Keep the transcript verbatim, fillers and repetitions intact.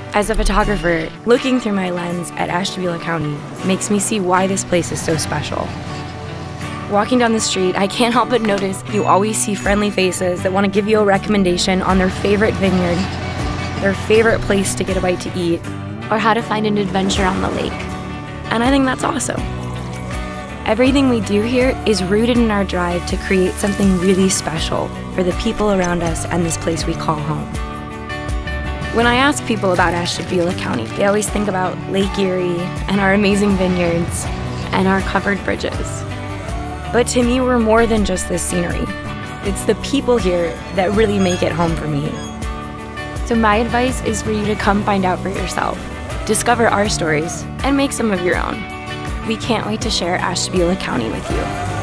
As a photographer, looking through my lens at Ashtabula County makes me see why this place is so special. Walking down the street, I can't help but notice you always see friendly faces that want to give you a recommendation on their favorite vineyard, their favorite place to get a bite to eat, or how to find an adventure on the lake. And I think that's awesome. Everything we do here is rooted in our drive to create something really special for the people around us and this place we call home. When I ask people about Ashtabula County, they always think about Lake Erie and our amazing vineyards and our covered bridges. But to me, we're more than just this scenery. It's the people here that really make it home for me. So my advice is for you to come find out for yourself, discover our stories, and make some of your own. We can't wait to share Ashtabula County with you.